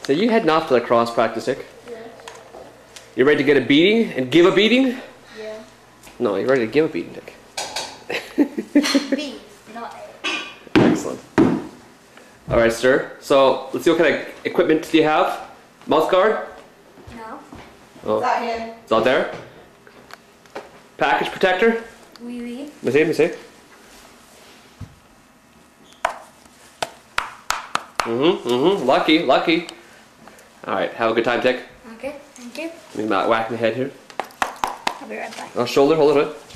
So you heading off to the cross practice, Dick? Yes. You ready to get a beating and give a beating? Yeah. No, you're ready to give a beating, Dick. B, not A. Excellent. Alright, sir. So, let's see what kind of equipment do you have? Mouth guard? No. Oh. It's out here. It's out there? Package protector? Oui, oui. Let me see, let me see. Lucky, lucky. Alright, have a good time, Dick. Okay, thank you. Let me not whack my head here. I'll be right back. Oh, shoulder, hold it.